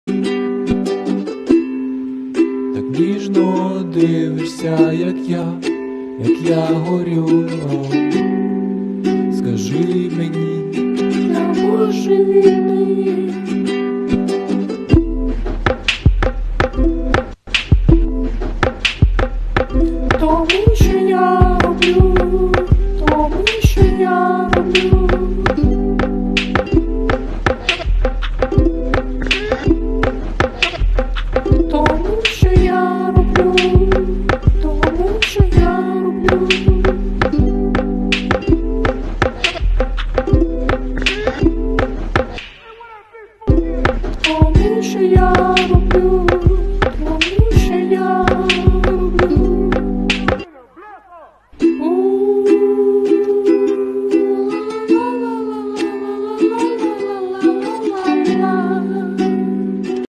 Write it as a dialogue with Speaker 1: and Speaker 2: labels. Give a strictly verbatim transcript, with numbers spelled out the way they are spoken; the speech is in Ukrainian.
Speaker 1: Так ніжно дивишся, як я, як я горю. Скажи мені,
Speaker 2: я божевільний. Тому що я роблю, тому що я роблю. Тому що я роблю, тому що я роблю. Тому що я роблю.